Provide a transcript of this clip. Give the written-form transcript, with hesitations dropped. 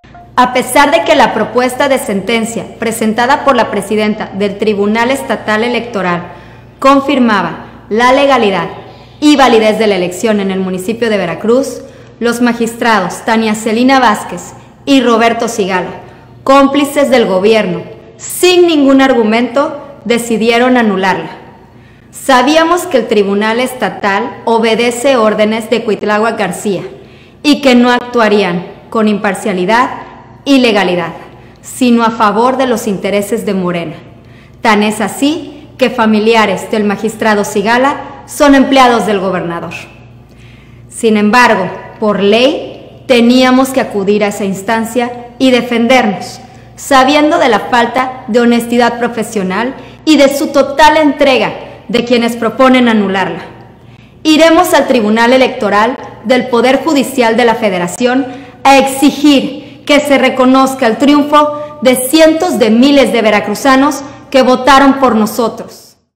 A pesar de que la propuesta de sentencia presentada por la presidenta del Tribunal Estatal Electoral confirmaba la legalidad y validez de la elección en el municipio de Veracruz, los magistrados Tania Celina Vázquez y Roberto Sigala, cómplices del gobierno, sin ningún argumento, decidieron anularla. Sabíamos que el Tribunal Estatal obedece órdenes de Cuitláhuac García y que no actuarían con imparcialidad y legalidad, sino a favor de los intereses de Morena. Tan es así que familiares del magistrado Sigala son empleados del gobernador. Sin embargo, por ley, teníamos que acudir a esa instancia y defendernos, sabiendo de la falta de honestidad profesional y de su total entrega de quienes proponen anularla. Iremos al Tribunal Electoral del Poder Judicial de la Federación a exigir que se reconozca el triunfo de cientos de miles de veracruzanos que votaron por nosotros.